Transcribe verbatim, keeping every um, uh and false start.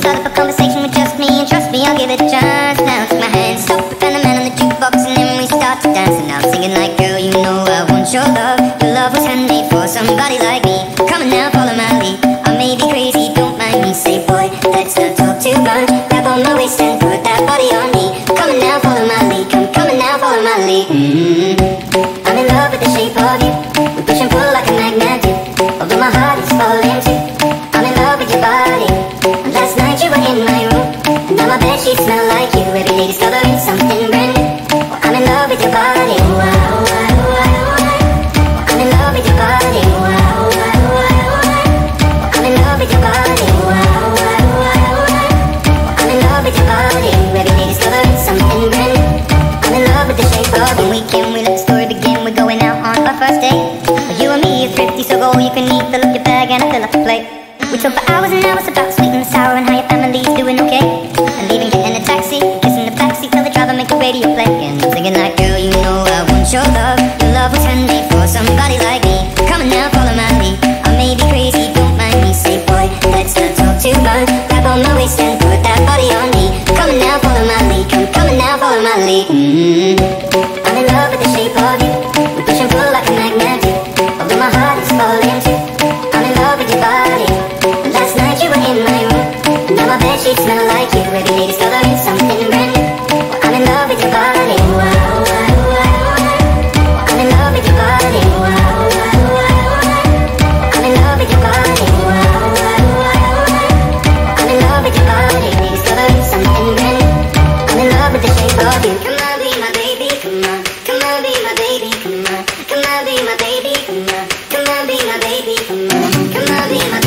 start up a conversation with just me, and trust me, I'll give it a chance. Now take my hand, stop it, and the man on the jukebox, and then we start to dance. And now I'm singing like, girl, you know I want your love. Your love was handmade for somebody like me. Come on now, follow my lead. I may be crazy, don't mind me. Say, boy, let's not talk too much. Grab on my waist and put that body on me. Come on now, follow my lead. Come, come on now, follow my lead. Mm-hmm. I'm in love with the shape of you. We push and pull like a magnet do. Although my heart is falling too. I'm in love with your body. And last night you were in my room, and now my bedsheets smell like you. Every day discovering something brand new. Well, I'm in love with your body. Wow, wow, wow, wow. I'm in love with your body. Wow, wow, wow, wow. I'm in love with your body. Wow, wow, wow, wow. I'm in love with your body. Every day discovering something brand new. I'm in love with the shape of you. When we can, we let the story begin. We're going out on our first date. Well, you and me is thrifty, so go all you can eat. Fill up your bag and I fill up the plate. We talk for hours and hours about sweet and sour and how your family's doing okay. And leaving, getting a taxi, kissing the backseat, tell the driver make the radio play. And I'm singing like, girl, you know I want your love. Your love was handmade for somebody like me. Come on now, follow my lead. I may be crazy, don't mind me. Say, boy, let's not talk too much. Grab on my waist and put that body on me. Come on now, follow my lead. Come, come on now, follow my lead. Mm-hmm. I'm in love with the shape of you. We push and pull like a magnet do. Although my heart is falling too. I'm in love with your body. Last night you were in my room, and now my bedsheets smell like you. Every day discovering something brand new. Well, I'm in love with your body. Wow, wow, wow, wow. I'm in love with your body. Wow, wow, wow, wow. I'm in love with your body. Wow, wow, wow, wow. I'm in love with your body. Discovering something brand new. I'm in love with the shape of you. Come on, be my baby, come on. Come on, be my baby, come on. Come on, be my baby, come on. Come on, be my baby, come on. Come on, be my